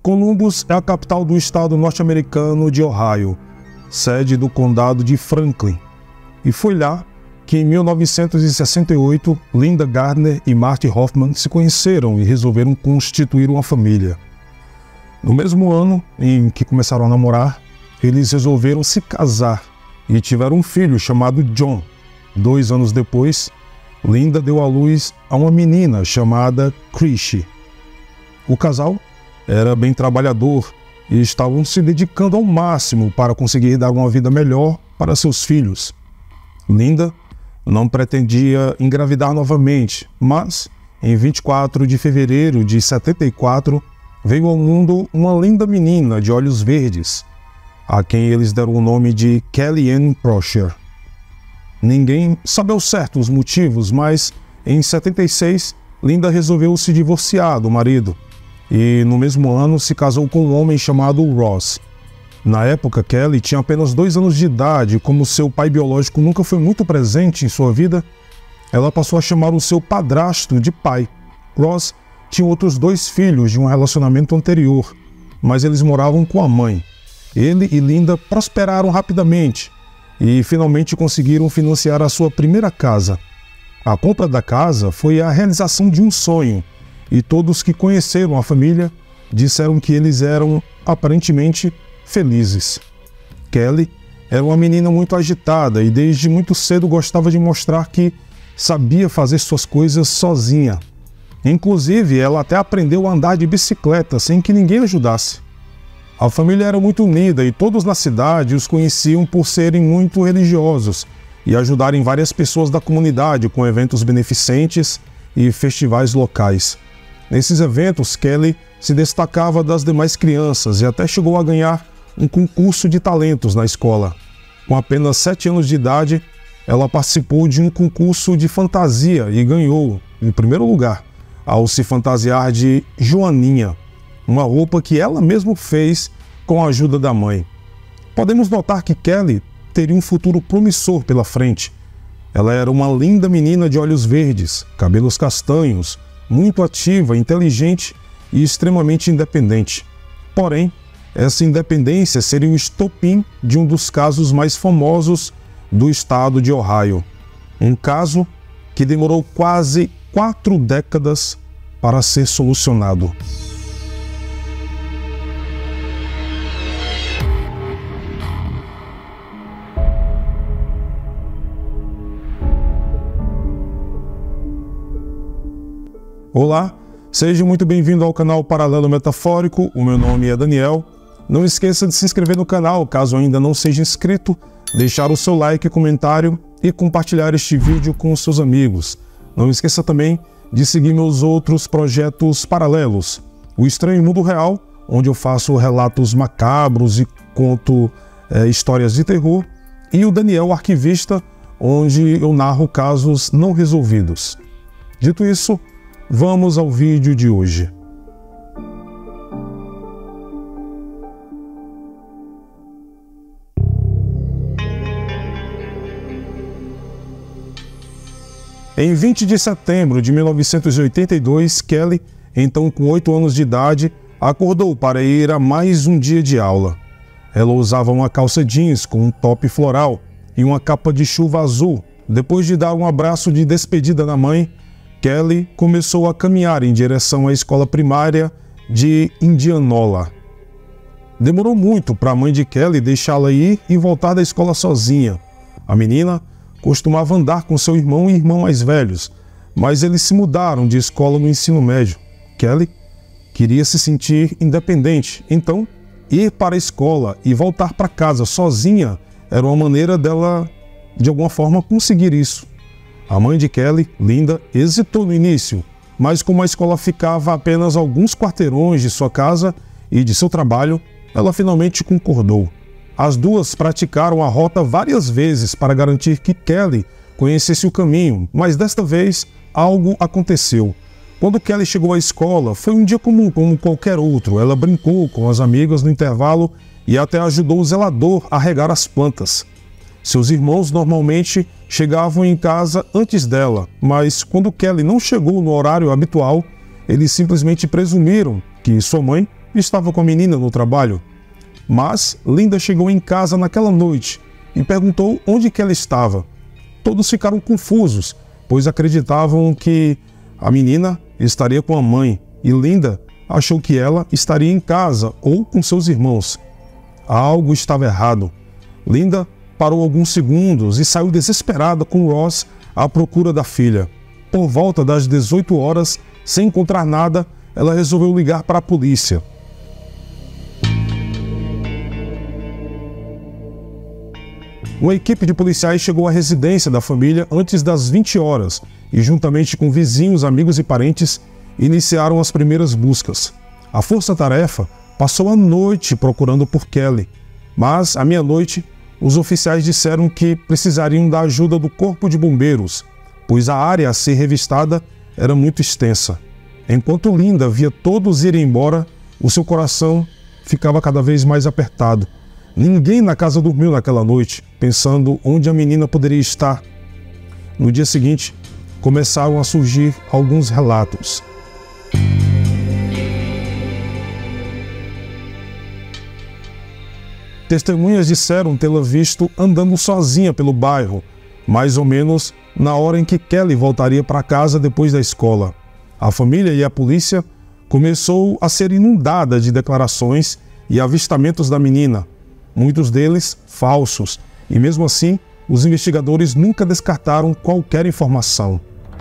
Columbus é a capital do estado norte-americano de Ohio, sede do condado de Franklin. E foi lá que, em 1968, Linda Gardner e Marty Hoffman se conheceram e resolveram constituir uma família. No mesmo ano em que começaram a namorar, eles resolveram se casar e tiveram um filho chamado John. 2 anos depois, Linda deu à luz a uma menina chamada Chrissy. O casal era bem trabalhador e estavam se dedicando ao máximo para conseguir dar uma vida melhor para seus filhos. Linda não pretendia engravidar novamente, mas em 24 de fevereiro de 74 veio ao mundo uma linda menina de olhos verdes, a quem eles deram o nome de Kelly Ann Prosher. Ninguém sabe ao certo os motivos, mas em 76 Linda resolveu se divorciar do marido e no mesmo ano se casou com um homem chamado Ross. Na época, Kelly tinha apenas 2 anos de idade e como seu pai biológico nunca foi muito presente em sua vida, ela passou a chamar o seu padrasto de pai. Ross tinha outros 2 filhos de um relacionamento anterior, mas eles moravam com a mãe. Ele e Linda prosperaram rapidamente e finalmente conseguiram financiar a sua primeira casa. A compra da casa foi a realização de um sonho e todos que conheceram a família disseram que eles eram aparentemente felizes. Kelly era uma menina muito agitada e desde muito cedo gostava de mostrar que sabia fazer suas coisas sozinha. Inclusive, ela até aprendeu a andar de bicicleta sem que ninguém ajudasse. A família era muito unida e todos na cidade os conheciam por serem muito religiosos e ajudarem várias pessoas da comunidade com eventos beneficentes e festivais locais. Nesses eventos, Kelly se destacava das demais crianças e até chegou a ganhar um concurso de talentos na escola. Com apenas 7 anos de idade, ela participou de um concurso de fantasia e ganhou, em primeiro lugar, ao se fantasiar de Joaninha, uma roupa que ela mesma fez com a ajuda da mãe. Podemos notar que Kelly teria um futuro promissor pela frente. Ela era uma linda menina de olhos verdes, cabelos castanhos, muito ativa, inteligente e extremamente independente. Porém, essa independência seria o estopim de um dos casos mais famosos do estado de Ohio. Um caso que demorou quase 4 décadas para ser solucionado. Olá, seja muito bem-vindo ao canal Paralelo Metafórico, o meu nome é Daniel. Não esqueça de se inscrever no canal, caso ainda não seja inscrito, deixar o seu like, comentário e compartilhar este vídeo com os seus amigos. Não esqueça também de seguir meus outros projetos paralelos, o Estranho Mundo Real, onde eu faço relatos macabros e conto histórias de terror, e o Daniel Arquivista, onde eu narro casos não resolvidos. Dito isso, vamos ao vídeo de hoje. Em 20 de setembro de 1982, Kelly, então com 8 anos de idade, acordou para ir a mais um dia de aula. Ela usava uma calça jeans com um top floral e uma capa de chuva azul. Depois de dar um abraço de despedida na mãe, Kelly começou a caminhar em direção à escola primária de Indianola. Demorou muito para a mãe de Kelly deixá-la ir e voltar da escola sozinha. A menina costumava andar com seu irmão e irmã mais velhos, mas eles se mudaram de escola no ensino médio. Kelly queria se sentir independente, então ir para a escola e voltar para casa sozinha era uma maneira dela, de alguma forma, conseguir isso. A mãe de Kelly, Linda, hesitou no início, mas como a escola ficava a apenas alguns quarteirões de sua casa e de seu trabalho, ela finalmente concordou. As duas praticaram a rota várias vezes para garantir que Kelly conhecesse o caminho, mas desta vez algo aconteceu. Quando Kelly chegou à escola, foi um dia comum como qualquer outro. Ela brincou com as amigas no intervalo e até ajudou o zelador a regar as plantas. Seus irmãos normalmente chegavam em casa antes dela, mas quando Kelly não chegou no horário habitual, eles simplesmente presumiram que sua mãe estava com a menina no trabalho. Mas Linda chegou em casa naquela noite e perguntou onde que ela estava. Todos ficaram confusos, pois acreditavam que a menina estaria com a mãe e Linda achou que ela estaria em casa ou com seus irmãos. Algo estava errado. Linda parou alguns segundos e saiu desesperada com Ross à procura da filha. Por volta das 18 horas, sem encontrar nada, ela resolveu ligar para a polícia. Uma equipe de policiais chegou à residência da família antes das 20 horas e, juntamente com vizinhos, amigos e parentes, iniciaram as primeiras buscas. A força-tarefa passou a noite procurando por Kelly, mas à meia-noite os oficiais disseram que precisariam da ajuda do corpo de bombeiros, pois a área a ser revistada era muito extensa. Enquanto Linda via todos irem embora, o seu coração ficava cada vez mais apertado. Ninguém na casa dormiu naquela noite, pensando onde a menina poderia estar. No dia seguinte, começaram a surgir alguns relatos. Testemunhas disseram tê-la visto andando sozinha pelo bairro, mais ou menos na hora em que Kelly voltaria para casa depois da escola. A família e a polícia começou a ser inundada de declarações e avistamentos da menina, muitos deles falsos, e mesmo assim, os investigadores nunca descartaram qualquer informação.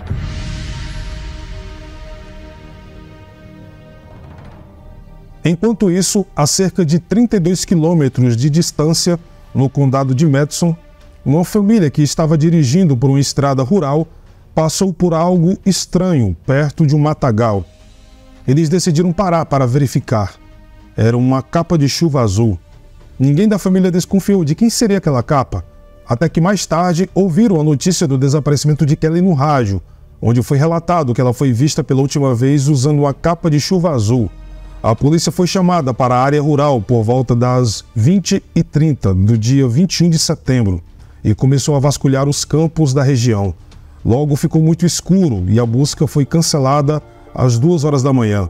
Enquanto isso, a cerca de 32 quilômetros de distância, no condado de Madison, uma família que estava dirigindo por uma estrada rural passou por algo estranho perto de um matagal. Eles decidiram parar para verificar. Era uma capa de chuva azul. Ninguém da família desconfiou de quem seria aquela capa, até que mais tarde ouviram a notícia do desaparecimento de Kelly no rádio, onde foi relatado que ela foi vista pela última vez usando uma capa de chuva azul. A polícia foi chamada para a área rural por volta das 20h30 do dia 21 de setembro e começou a vasculhar os campos da região. Logo ficou muito escuro e a busca foi cancelada às 2 horas da manhã.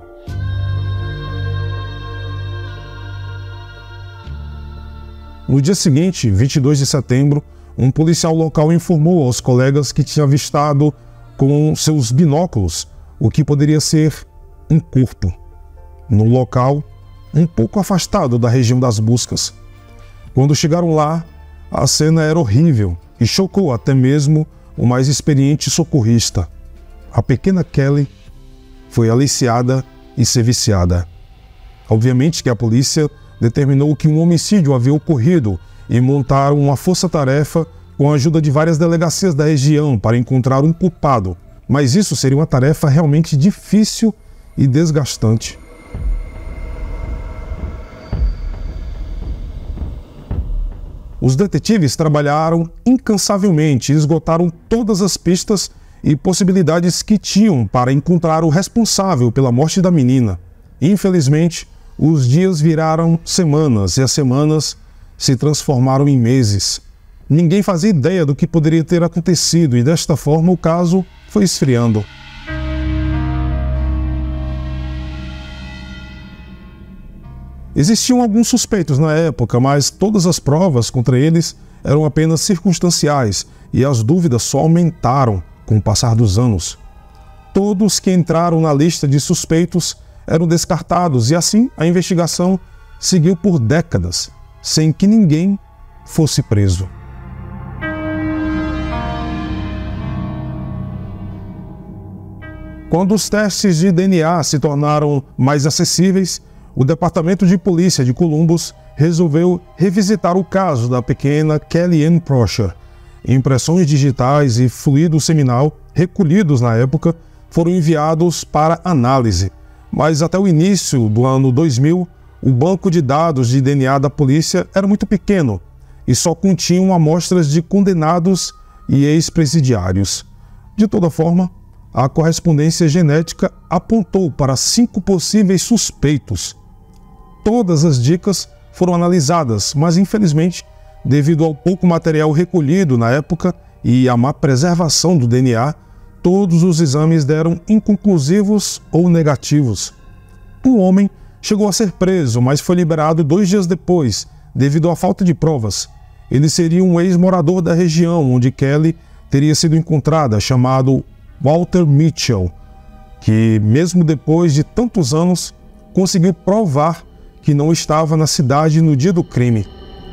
No dia seguinte, 22 de setembro, um policial local informou aos colegas que tinha avistado com seus binóculos o que poderia ser um corpo no local um pouco afastado da região das buscas. Quando chegaram lá, a cena era horrível e chocou até mesmo o mais experiente socorrista. A pequena Kelly foi aliciada e serviciada. Obviamente que a polícia determinou que um homicídio havia ocorrido e montaram uma força-tarefa com a ajuda de várias delegacias da região para encontrar um culpado. Mas isso seria uma tarefa realmente difícil e desgastante. Os detetives trabalharam incansavelmente e esgotaram todas as pistas e possibilidades que tinham para encontrar o responsável pela morte da menina. Infelizmente, os dias viraram semanas e as semanas se transformaram em meses. Ninguém fazia ideia do que poderia ter acontecido e desta forma o caso foi esfriando. Existiam alguns suspeitos na época, mas todas as provas contra eles eram apenas circunstanciais e as dúvidas só aumentaram com o passar dos anos. Todos que entraram na lista de suspeitos eram descartados e assim a investigação seguiu por décadas, sem que ninguém fosse preso. Quando os testes de DNA se tornaram mais acessíveis, o Departamento de Polícia de Columbus resolveu revisitar o caso da pequena Kelly Ann Prosher. Impressões digitais e fluido seminal recolhidos na época foram enviados para análise, mas até o início do ano 2000, o banco de dados de DNA da polícia era muito pequeno e só continham amostras de condenados e ex-presidiários. De toda forma, a correspondência genética apontou para 5 possíveis suspeitos. Todas as dicas foram analisadas, mas infelizmente, devido ao pouco material recolhido na época e à má preservação do DNA, todos os exames deram inconclusivos ou negativos. Um homem chegou a ser preso, mas foi liberado 2 dias depois, devido à falta de provas. Ele seria um ex-morador da região onde Kelly teria sido encontrada, chamado Walter Mitchell, que, mesmo depois de tantos anos, conseguiu provar que não estava na cidade no dia do crime.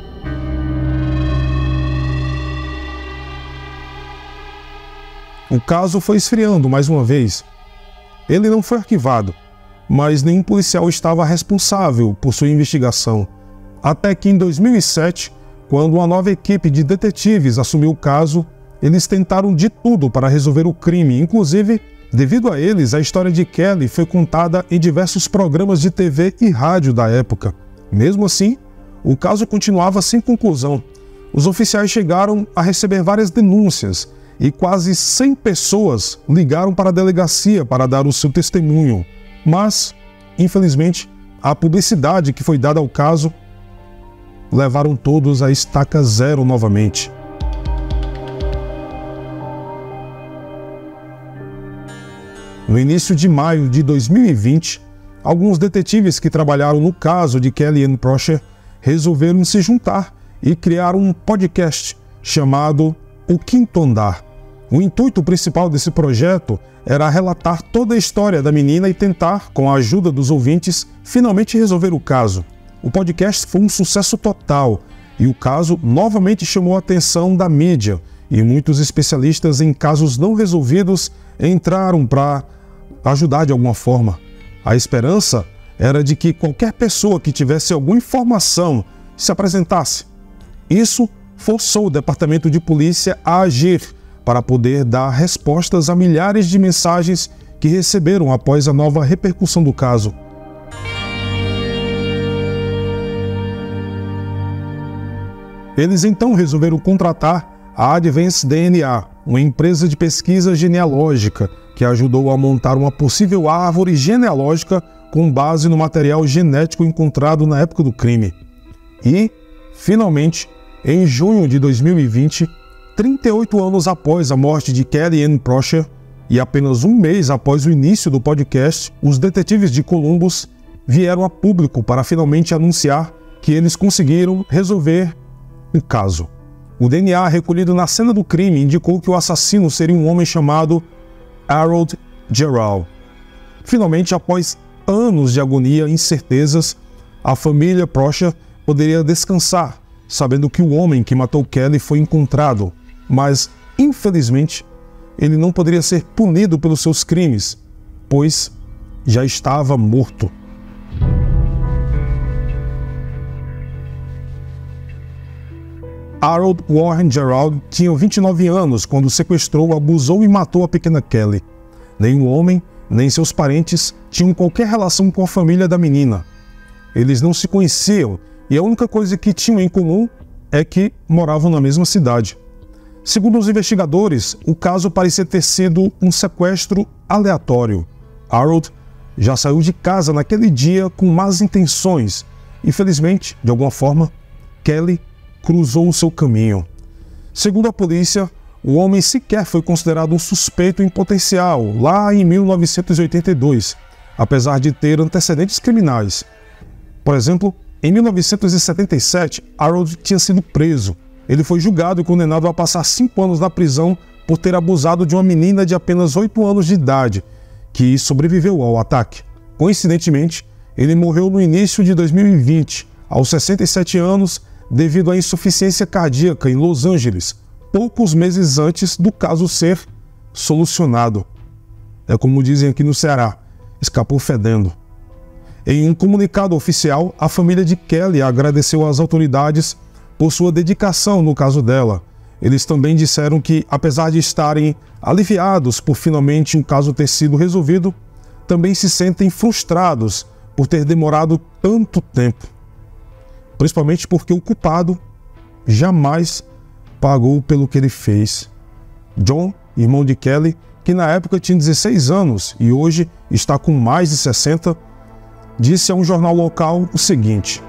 O caso foi esfriando mais uma vez. Ele não foi arquivado, mas nenhum policial estava responsável por sua investigação. Até que em 2007, quando uma nova equipe de detetives assumiu o caso, eles tentaram de tudo para resolver o crime. Inclusive, devido a eles, a história de Kelly foi contada em diversos programas de TV e rádio da época. Mesmo assim, o caso continuava sem conclusão. Os oficiais chegaram a receber várias denúncias e quase 100 pessoas ligaram para a delegacia para dar o seu testemunho. Mas, infelizmente, a publicidade que foi dada ao caso levaram todos à estaca zero novamente. No início de maio de 2020, alguns detetives que trabalharam no caso de Kelly Ann Prosher resolveram se juntar e criar um podcast chamado O Quinto Andar. O intuito principal desse projeto era relatar toda a história da menina e tentar, com a ajuda dos ouvintes, finalmente resolver o caso. O podcast foi um sucesso total e o caso novamente chamou a atenção da mídia, e muitos especialistas em casos não resolvidos entraram para ajudar de alguma forma. A esperança era de que qualquer pessoa que tivesse alguma informação se apresentasse. Isso forçou o Departamento de Polícia a agir para poder dar respostas a milhares de mensagens que receberam após a nova repercussão do caso. Eles então resolveram contratar a Advance DNA, uma empresa de pesquisa genealógica que ajudou a montar uma possível árvore genealógica com base no material genético encontrado na época do crime. E, finalmente, em junho de 2020, 38 anos após a morte de Kelly Ann Prosher e apenas um mês após o início do podcast, os detetives de Columbus vieram a público para finalmente anunciar que eles conseguiram resolver o caso. O DNA recolhido na cena do crime indicou que o assassino seria um homem chamado Harold Gerald. Finalmente, após anos de agonia e incertezas, a família Prosher poderia descansar, sabendo que o homem que matou Kelly foi encontrado, mas, infelizmente, ele não poderia ser punido pelos seus crimes, pois já estava morto. Harold Warren Gerald tinha 29 anos quando sequestrou, abusou e matou a pequena Kelly. Nem o homem, nem seus parentes tinham qualquer relação com a família da menina. Eles não se conheciam e a única coisa que tinham em comum é que moravam na mesma cidade. Segundo os investigadores, o caso parecia ter sido um sequestro aleatório. Harold já saiu de casa naquele dia com más intenções e, felizmente, de alguma forma, Kelly cruzou o seu caminho. Segundo a polícia, o homem sequer foi considerado um suspeito em potencial lá em 1982, apesar de ter antecedentes criminais. Por exemplo, em 1977, Harold tinha sido preso. Ele foi julgado e condenado a passar 5 anos na prisão por ter abusado de uma menina de apenas 8 anos de idade, que sobreviveu ao ataque. Coincidentemente, ele morreu no início de 2020, aos 67 anos, devido à insuficiência cardíaca em Los Angeles, poucos meses antes do caso ser solucionado. É como dizem aqui no Ceará, escapou fedendo. Em um comunicado oficial, a família de Kelly agradeceu às autoridades por sua dedicação no caso dela. Eles também disseram que, apesar de estarem aliviados por finalmente o caso ter sido resolvido, também se sentem frustrados por ter demorado tanto tempo. Principalmente porque o culpado jamais pagou pelo que ele fez. John, irmão de Kelly, que na época tinha 16 anos e hoje está com mais de 60, disse a um jornal local o seguinte: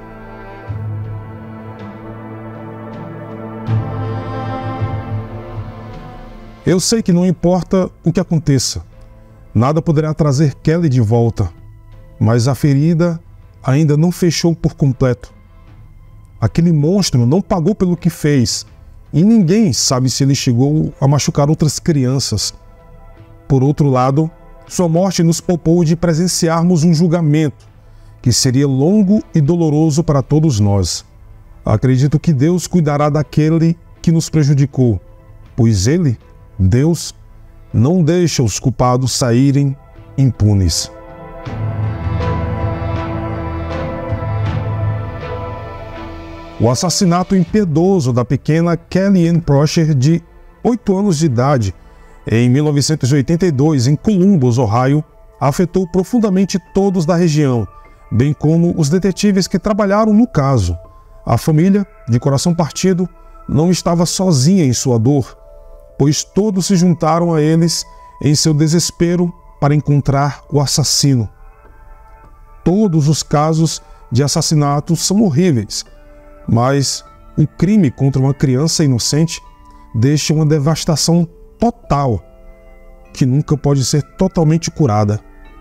"Eu sei que não importa o que aconteça, nada poderá trazer Kelly de volta, mas a ferida ainda não fechou por completo. Aquele monstro não pagou pelo que fez, e ninguém sabe se ele chegou a machucar outras crianças. Por outro lado, sua morte nos poupou de presenciarmos um julgamento que seria longo e doloroso para todos nós. Acredito que Deus cuidará daquele que nos prejudicou, pois Ele, Deus, não deixa os culpados saírem impunes. O assassinato impiedoso da pequena Kellyanne Prosher, de 8 anos de idade, em 1982, em Columbus, Ohio, afetou profundamente todos da região, bem como os detetives que trabalharam no caso. A família, de coração partido, não estava sozinha em sua dor, pois todos se juntaram a eles em seu desespero para encontrar o assassino. Todos os casos de assassinato são horríveis, mas o crime contra uma criança inocente deixa uma devastação total que nunca pode ser totalmente curada.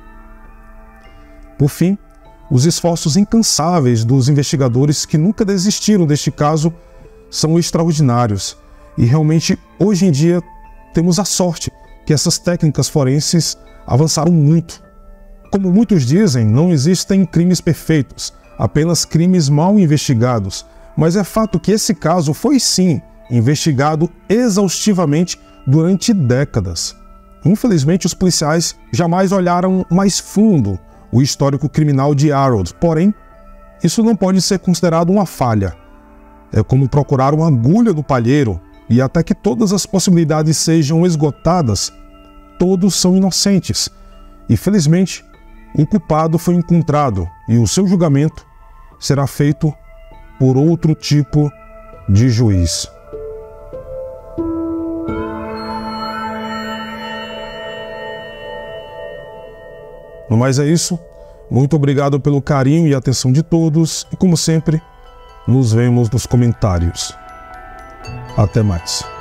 Por fim, os esforços incansáveis dos investigadores que nunca desistiram deste caso são extraordinários, e realmente hoje em dia temos a sorte que essas técnicas forenses avançaram muito. Como muitos dizem, não existem crimes perfeitos, apenas crimes mal investigados, mas é fato que esse caso foi sim investigado exaustivamente durante décadas. Infelizmente, os policiais jamais olharam mais fundo o histórico criminal de Harold, porém, isso não pode ser considerado uma falha. É como procurar uma agulha no palheiro, e até que todas as possibilidades sejam esgotadas, todos são inocentes. E felizmente, o culpado foi encontrado e o seu julgamento será feito por outro tipo de juiz. No mais é isso. Muito obrigado pelo carinho e atenção de todos e, como sempre, nos vemos nos comentários. Até mais.